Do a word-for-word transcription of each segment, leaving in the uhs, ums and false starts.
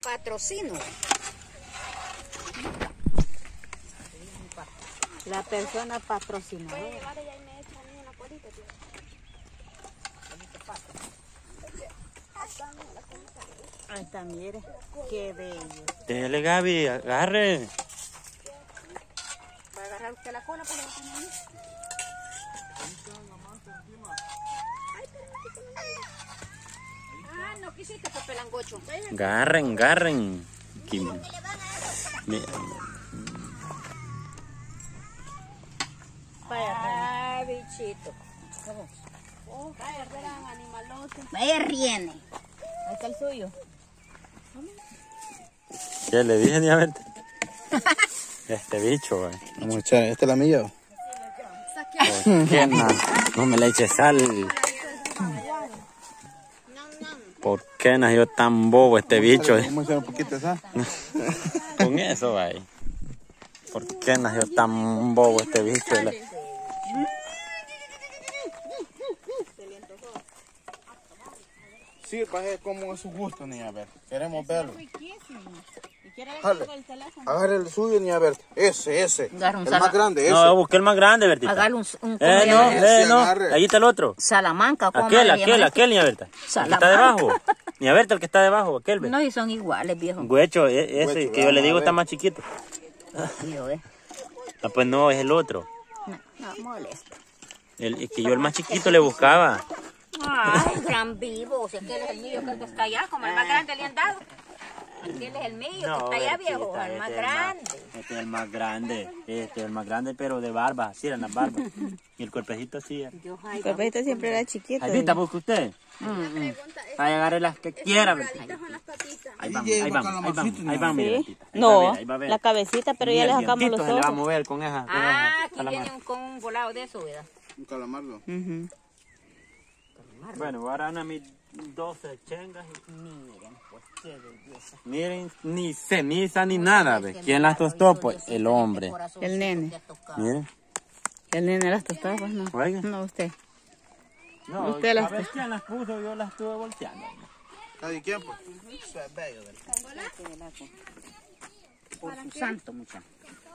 patrocino. La persona patrocinadora. Puede llevar ella y me echa a mí una colita, tío. Ahí está, mire. Qué bello. Dele, Gaby, agarre. ¿Va a agarrar usted la cola para que no? Ah, no quisiste, pues, pelangocho. Agarren, agarren. Aquí, mira. Ah, bichito. Oh, vaya, verán, animaloso. Vaya riene. Ahí está el suyo. ¿Qué le dije ni a verte? Este bicho, güey. Vamos a echar, esta es la mía. ¿Por qué no? No me le eches sal. ¿Por qué nació tan bobo este bicho? Vamos a echar un poquito de sal. Con eso, güey. ¿Por qué nació tan bobo este bicho? Sí, pues como a su gusto, niña Berta. Queremos verlo. Jale. Agarre el suyo, niña Berta. Ese, ese. Agarra un El sala- más grande, ese. No, busqué el más grande, Bertita. Agarre un, un Eh, ¿cómo no, se llama? eh, Ese, no. agarre. Ahí está el otro. Salamanca. ¿cómo Aquel, le aquel, llaman? aquel, niña Berta. El que está Salamanca. debajo. Niña Berta, el que está debajo, aquel, ve. No, y son iguales, viejo. Güecho, e- ese Güecho, que yo le vamos digo a está ver. más chiquito. Tío, eh. Ah, pues no, es el otro. No, no molesta. El, el que yo el más chiquito le buscaba. Ay, gran vivo. O sea, aquel es el mío, aquel que está allá, como el más grande le han dado. Aquel es el mío, que está allá, Bertita, viejo, el este más es grande. Este es el más grande. Este es el más grande, pero de barba. Así eran las barbas. Y el cuerpecito así. era. Dios, ay, El cuerpito siempre era chiquito. Albita, busca usted. Ahí agarre las que quiera, Bertita. Con las patitas. Ahí vamos, Y ahí lleva vamos, ahí vamos. calamarcito, Ahí vamos, mira, Sí. Bertita. Ahí va a No, ver, ahí va a ver. la cabecita, pero Ni ya el le sacamos dientito los se le va a ojos. mover con esa. con Ah, esa aquí calamar. viene un, con un volado de eso, ¿verdad? Un calamardo. Ujú. Bueno, voy a dar a mis doce chengas. y- Miren, pues qué belleza. Miren, ni ceniza ni nada, ¿ves? ¿Quién las tostó? Pues el hombre. El nene. Miren. El nene las tostaba, pues no. Oiga. No, usted. No, Usted las- ¿sabes quién las puso? Yo las estuve volteando. ¿Cada quien, pues? Eso es bello, Berta. Por su santo, muchacho.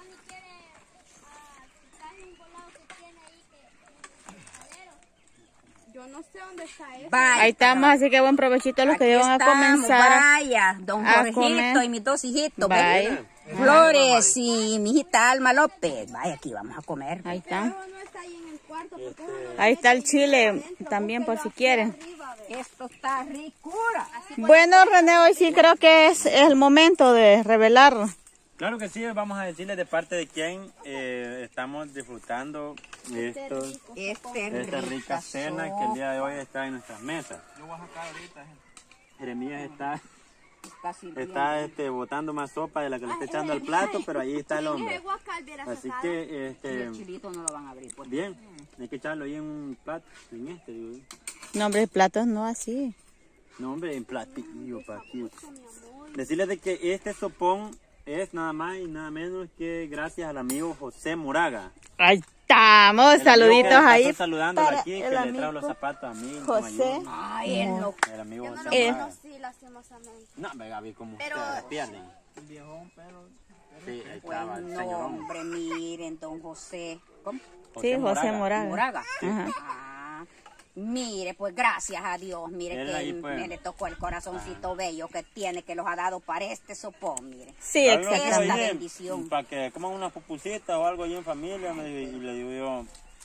Yo no sé dónde está eso. Vaya. Ahí estamos, así que buen provechito a los que Aquí llevan a estamos, comenzar. a- Vaya, don a Jorgito comer. y mis dos hijitos. Vaya. ¿ves? Flores y mi hijita Alma López. Vaya, aquí vamos a comer. Ahí están. Pero no está ahí en el cuarto. Porque eso Ahí está el chile también por si quieren. arriba, ve. Esto está ricura. Bueno, René, hoy sí creo que es el momento de revelar. Claro que sí, vamos a decirles de parte de quién eh, estamos disfrutando estos, Este esta rica cena que el día de hoy está en nuestras mesas. Yo voy a sacar ahorita. Jeremías está, está sirviendo. está este, botando más sopa de la que le está echando al plato, pero ahí está el Ese hombre. guacal hubiera Así sacado. que, Y este, el chilito no lo van a abrir. Pues. bien, hay que echarlo ahí en un plato, en este, digo yo. No, hombre, platos no así. No, hombre, en platillo, para aquí. Decirles de que este sopón es nada más y nada menos que gracias al amigo José Moraga. Ahí estamos, El amigo saluditos que ahí. pasó saludándole para aquí, que el le amigo trajo los zapatos a mí. José. Ay, él no. El amigo Yo no José lo Eh. Moraga. conocí lastimosamente. No, ve Gaby, como Pero- ustedes pierden. Sí, ahí estaba el Buen señorón. nombre, miren, don José. ¿Cómo? Sí, José Moraga. Moraga. Ajá. Ah, mire, pues gracias a Dios, mire Él que ahí, él- pues. me le tocó el corazoncito bello que tiene, que los ha dado para este sopón, mire. Sí, Algo así, exactamente. Esta oye, bendición. Para que coman una pupucita o algo ahí en familia, me dijo, y le digo yo.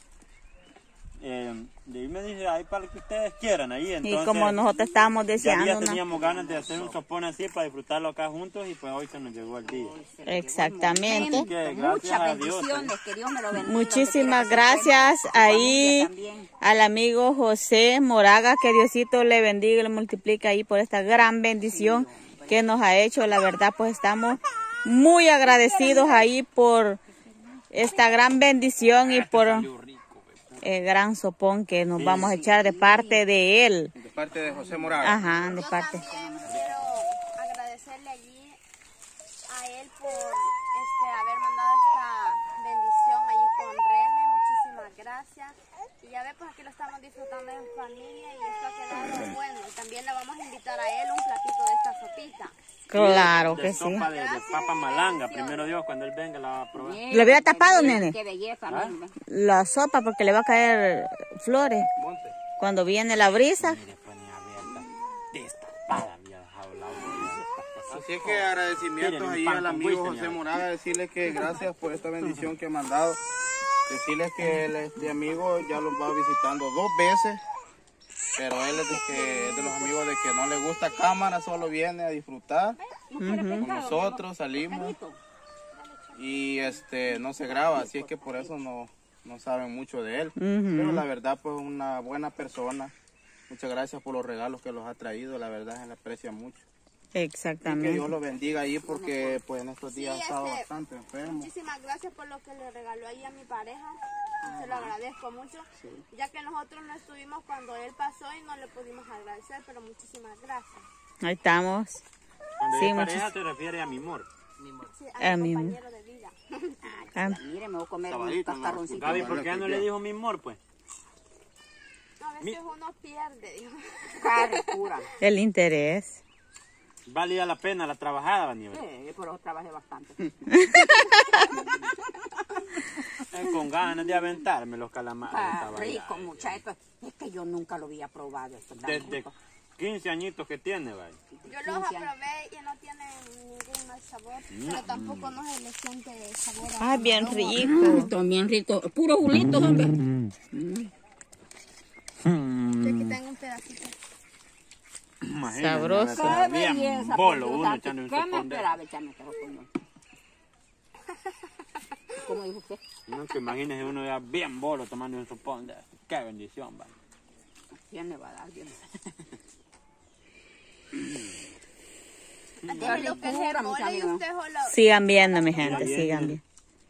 Eh, y ahí me dice, ahí para lo que ustedes quieran, ahí. Entonces, Y como nosotros estábamos ya deseando día una... teníamos ganas de hacer un sopón así para disfrutarlo acá juntos y pues hoy se nos llegó el día. Exactamente. Así que gracias Muchas a Dios. bendiciones, que Dios me lo bendiga. Muchísimas donde quiera que se gracias encuentre, su ahí familia también. al amigo José Moraga, que Diosito le bendiga y le multiplique ahí por esta gran bendición que nos ha hecho. La verdad, pues estamos muy agradecidos ahí por esta gran bendición y por el gran sopón que nos vamos a echar de parte de él. De parte de José Moraga. Ajá, de Yo parte. también quiero agradecerle allí a él por este, haber mandado esta bendición allí con René. Muchísimas gracias. Y ya ve, pues aquí lo estamos disfrutando en familia y esto ha quedado bueno. Y también le vamos a invitar a él un platito de esta sopita. Claro de que sí. sopa de, de papa malanga. Primero Dios, cuando él venga la va a probar. ¿Le hubiera tapado, nene? Qué belleza, ¿Ah? mira. La sopa porque le va a caer flores. Monte. Cuando viene la brisa. Mire, pues ni abierta. Destapada había dejado la olla. Así es que agradecimientos Miren, un ahí pan al con amigo whisky, José mira. Moraga, decirles que gracias por esta bendición que me han dado. Decirles que el, este amigo ya los va visitando dos veces, pero él es de, que, es de los amigos de que no le gusta cámara, solo viene a disfrutar con nosotros, salimos y este no se graba, así es que por eso no, no saben mucho de él. Pero la verdad, pues una buena persona. Muchas gracias por los regalos que los ha traído, la verdad se le aprecia mucho. Y que Exactamente. Dios lo bendiga ahí porque pues en estos días Sí, ha estado este, bastante enfermo. Muchísimas gracias por lo que le regaló ahí a mi pareja. Se lo agradezco mucho, ya que nosotros no estuvimos cuando él pasó y no le pudimos agradecer, pero muchísimas gracias. Ahí estamos. Cuando Sí, sí, muchas- pareja se refiere a mi amor. Sí, a A mi mí. compañero de vida. Ah, Mire, me voy a comer un Sabadito, no. cascarroncito. Gaby, ¿por qué no le dijo mi amor, pues? A veces uno pierde, digo. Carne pura. el interés. Valía la pena la trabajada, Aníbal. Sí, yo por eso trabajé bastante. Eh, con ganas de aventarme los calamares. Ah, estaba allá. rico, muchachos. Es que yo nunca lo había probado. Esto tan Desde rico. quince añitos que tiene, vaya. Yo los aprobé y no tienen ningún mal sabor, pero tampoco no se le siente sabor a Ay, bien aroma. rico. Están bien ricos. Puros julitos, hombre. Aquí tengo un pedacito. Imagínate, Sabroso. ¿verdad? Qué Bien belleza, bolo por uno Dios, echando un ¿qué me sopón de... esperaba echarme este sopón? ¿Cómo dijo usted? No, que imagínese uno ya bien bolo tomando un sopón de... Qué bendición, va. ¿Quién le va a dar? Dios? Aquí lo que es el mole y usted solo... Sigan viendo, mi gente, sigan viendo.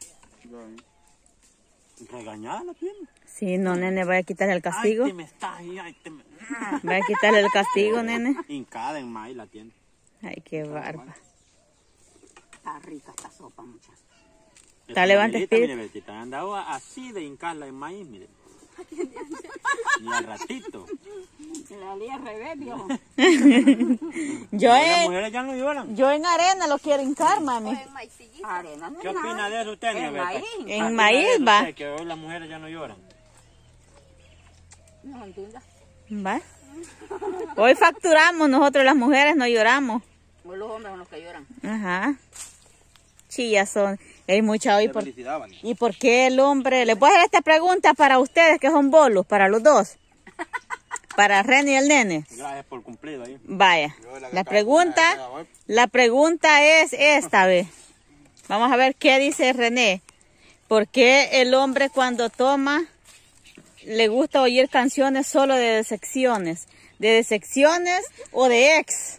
Regañada la tiene. Sí, no, nene, voy a quitarle el castigo. Ay, te me está ahí, ay, te me... Voy a quitarle el castigo, nene. Hincada en maíz la tiene. Ay, qué barba. Está rica esta sopa, muchachos. Dale, levanta, Abuelita, espíritu. mire, Betita, andaba así de hincarla en maíz, mire. Y al ratito. La lía al revés, viejo. Yo Las en, mujeres ya no lloran. yo en arena lo quiero hincar, mami. En maicillito. Arena no ¿Qué es opina nada. de eso usted, En Niebeta? maíz. ¿Qué En opina maíz, de eso va. usted, que hoy las mujeres ya no lloran? No entiendo. Va. Hoy facturamos, nosotros las mujeres no lloramos. Pues los hombres son los que lloran. Ajá. Chillas son. Hay mucha hoy. Por... Felicidad, Vani. ¿Y por qué el hombre? Les voy a hacer esta pregunta para ustedes que son bolos, para los dos. Para René y el nene. Gracias por cumplido ahí. Vaya. Yo la que La acabo pregunta, de hoy. la pregunta es esta vez. Vamos a ver qué dice René. ¿Por qué el hombre cuando toma le gusta oír canciones solo de decepciones? ¿De decepciones o de ex?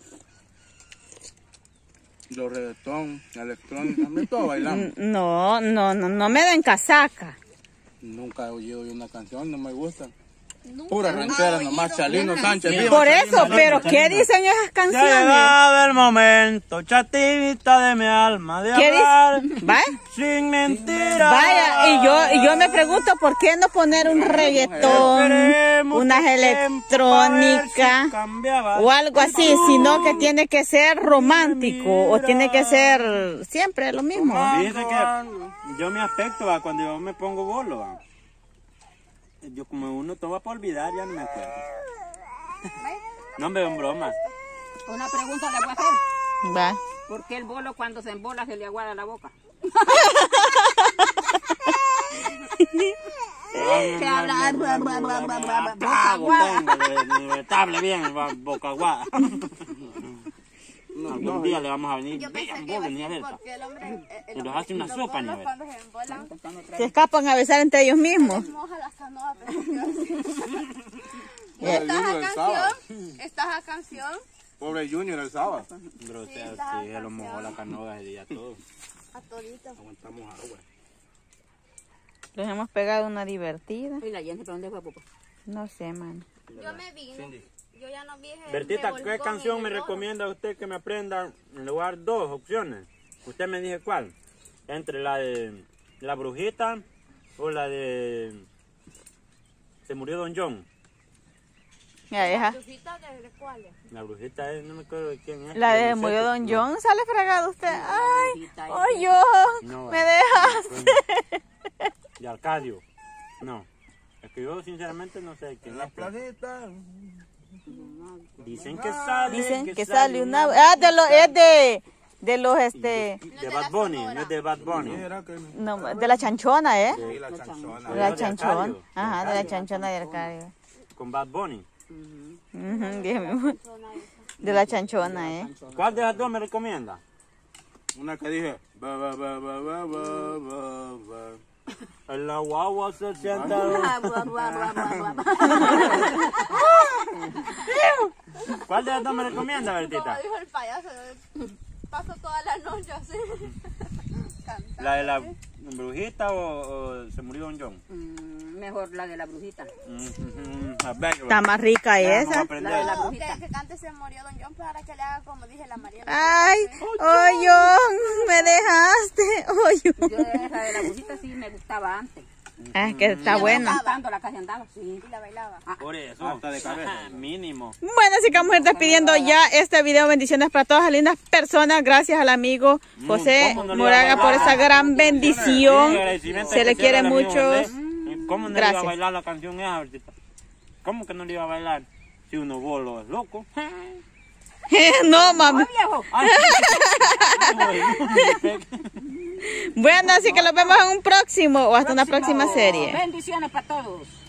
Los reggaetón, electrónica, también todo bailando. No, no, no, no me den casaca. Nunca he oído yo una canción, no me gusta. Pura ranchera nomás, Chalino Sánchez. viva Por Chalino eso, Sánchez. pero ¿qué dicen esas Ya ha canciones? llegado el momento, chatita de mi alma, de ¿Qué hablar dicen? ¿Vaya? sin mentiras. Vaya, y yo, y yo me pregunto por qué no poner un reggaetón, Esperemos unas que tiempo electrónicas pa' ver si cambiaba. o algo así, sino que tiene que ser romántico o tiene que ser siempre lo mismo. Fíjese que yo mi aspecto, va, cuando yo me pongo bolo, va, yo como uno toma para olvidar, ya no me acuerdo. No me en broma. Una pregunta le voy a hacer. Va. ¿Por qué el bolo cuando se embola se le aguada la boca? Que habla- boca aguada. Hable bien, va, boca aguada. Algún día le vamos a venir Yo pensé bien que iba a bolo, ni decir alerta. porque el hombre... eh, el Y los hombre- hace una los sopa, bolos ni cuando se embolan, Se escapan a besar entre ellos mismos. moja la canoa, pero ¿qué iba a decir? Y Pobre esta Junior el sábado. canción, esta canción, Pobre Junior el sábado. Pero usted está sí, se lo canción. mojó la canoa ese día todo. a todito. Aguantamos agua. Los hemos pegado una divertida. ¿Y la gente para dónde fue, papá? No sé, man. Yo me vine, yo ya no vi el Bertita, de ¿qué Volcón canción y me el oro. recomienda usted que me aprenda en lugar dos opciones? Usted me dice cuál. Entre la de La Brujita o la de Se murió Don John. Ya deja. ¿Brujita de, de cuáles? La brujita es, no me acuerdo de quién es. La de Vicente. murió Don No. John, sale fregado usted. Ay, brujita esa. oh John, No, me vale. dejaste. De Arcadio. No. Es que yo sinceramente no sé quién La es. planeta. Dicen que sale. Dicen que sale una... Ah, de los, es de, de los, este... De Bad Bunny, no es de Bad Bunny. Era que No, de la chanchona, ¿eh? sí, la chanchona. De la de chanchona. Arcadio. Ajá, de la chanchona de Arcadio. Con Bad Bunny. Ujú, dije mismo. De la chanchona, ¿eh? ¿Cuál de las dos me recomienda? Una que dije. Ba, ba, ba, ba, ba, ba, ba, ba. En la guagua se sienta. ¿Cuál de las dos me recomienda, Como Bertita? dijo el payaso, paso toda la noche así. Cantando. ¿La de la brujita o, o se murió Don John? Mm, mejor la de la brujita. Mm, mm, a ver, Está más rica ya vamos a esa. aprender. La de la No, brujita. que, que cante se murió Don John para que le haga como dije la María. Ay, oh John, me dejaste. Oh John. Yo esa de la brujita sí me gustaba antes. Ah, es que está buena. Cantando la casi andaba, sí. Y la bailaba. Por eso, Hasta de cabeza. ajá, mínimo. Bueno, así que vamos a ir despidiendo ya este video. Bendiciones para todas las lindas personas. Gracias al amigo José ¿Cómo no le Moraga iba a por bailar? esta gran bendición. Sí, agradecimiento Se le especial quiere al amigo mucho. José. ¿Cómo no le Gracias. iba a bailar la canción esa, Bertita? ¿Cómo que no le iba a bailar? Si uno bolo es loco. No, mami. ¡Oh, viejo! Ay, Bueno, así que los vemos en un próximo o hasta una próxima serie. Bendiciones para todos.